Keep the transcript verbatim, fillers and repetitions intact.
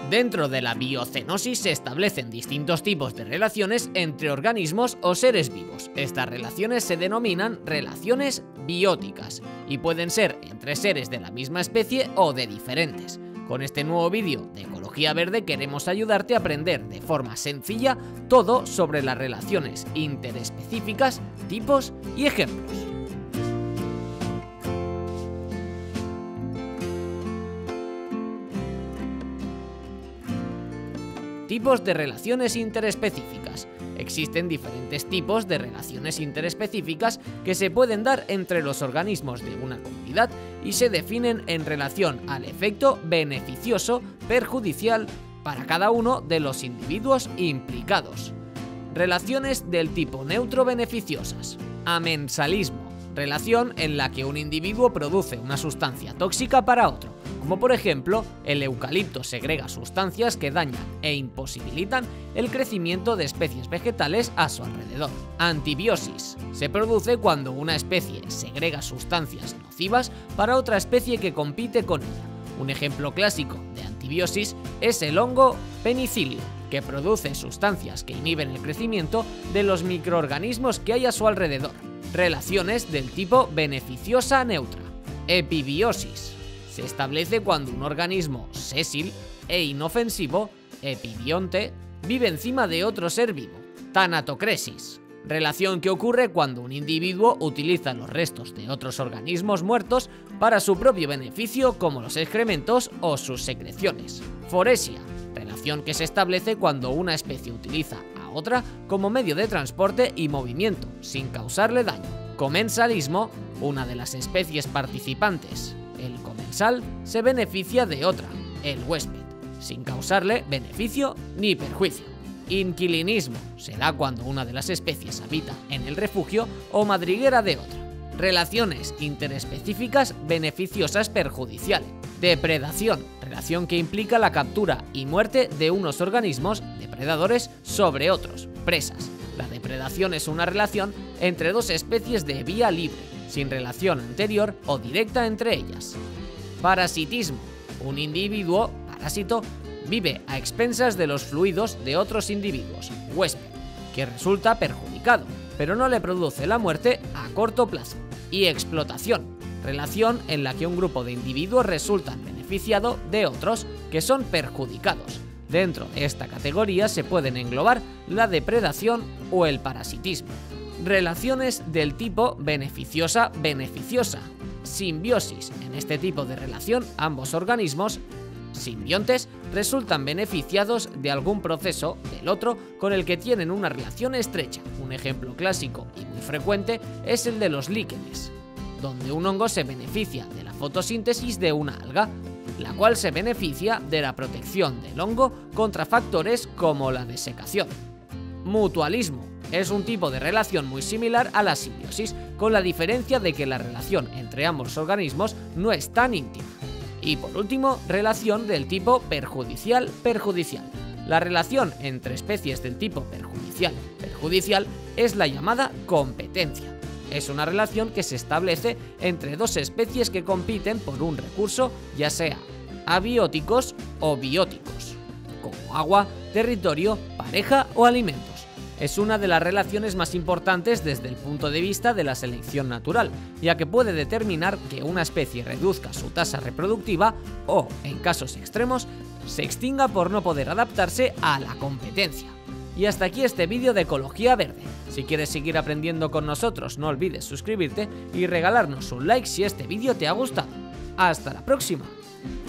Dentro de la biocenosis se establecen distintos tipos de relaciones entre organismos o seres vivos. Estas relaciones se denominan relaciones bióticas y pueden ser entre seres de la misma especie o de diferentes. Con este nuevo vídeo de Ecología Verde queremos ayudarte a aprender de forma sencilla todo sobre las relaciones interespecíficas, tipos y ejemplos. Tipos de relaciones interespecíficas. Existen diferentes tipos de relaciones interespecíficas que se pueden dar entre los organismos de una comunidad y se definen en relación al efecto beneficioso perjudicial para cada uno de los individuos implicados. Relaciones del tipo neutro beneficiosas. Amensalismo. Relación en la que un individuo produce una sustancia tóxica para otro, como por ejemplo el eucalipto segrega sustancias que dañan e imposibilitan el crecimiento de especies vegetales a su alrededor. Antibiosis. Se produce cuando una especie segrega sustancias nocivas para otra especie que compite con ella. Un ejemplo clásico de antibiosis es el hongo Penicillium, que produce sustancias que inhiben el crecimiento de los microorganismos que hay a su alrededor. Relaciones del tipo beneficiosa neutra. Epibiosis. Se establece cuando un organismo sésil e inofensivo, epibionte, vive encima de otro ser vivo. Tanatocresis. Relación que ocurre cuando un individuo utiliza los restos de otros organismos muertos para su propio beneficio, como los excrementos o sus secreciones. Foresia. Relación que se establece cuando una especie utiliza a otra como medio de transporte y movimiento, sin causarle daño. Comensalismo. Una de las especies participantes, el comensal, se beneficia de otra, el huésped, sin causarle beneficio ni perjuicio. Inquilinismo. Se da cuando una de las especies habita en el refugio o madriguera de otra. Relaciones interespecíficas beneficiosas perjudiciales. Depredación. Relación que implica la captura y muerte de unos organismos depredadores sobre otros, presas. La depredación es una relación entre dos especies de vía libre, sin relación anterior o directa entre ellas. Parasitismo. Un individuo, parásito, vive a expensas de los fluidos de otros individuos, huésped, que resulta perjudicado, pero no le produce la muerte a corto plazo. Y explotación. Relación en la que un grupo de individuos resultan beneficiados de otros que son perjudicados. Dentro de esta categoría se pueden englobar la depredación o el parasitismo. Relaciones del tipo beneficiosa-beneficiosa. Simbiosis. En este tipo de relación, ambos organismos simbiontes resultan beneficiados de algún proceso del otro con el que tienen una relación estrecha. Un ejemplo clásico y muy frecuente es el de los líquenes, donde un hongo se beneficia de la fotosíntesis de una alga, la cual se beneficia de la protección del hongo contra factores como la desecación. Mutualismo. Es un tipo de relación muy similar a la simbiosis, con la diferencia de que la relación entre ambos organismos no es tan íntima. Y por último, relación del tipo perjudicial-perjudicial. La relación entre especies del tipo perjudicial-perjudicial es la llamada competencia. Es una relación que se establece entre dos especies que compiten por un recurso, ya sea abióticos o bióticos, como agua, territorio, pareja o alimentos. Es una de las relaciones más importantes desde el punto de vista de la selección natural, ya que puede determinar que una especie reduzca su tasa reproductiva o, en casos extremos, se extinga por no poder adaptarse a la competencia. Y hasta aquí este vídeo de Ecología Verde. Si quieres seguir aprendiendo con nosotros, no olvides suscribirte y regalarnos un like si este vídeo te ha gustado. ¡Hasta la próxima!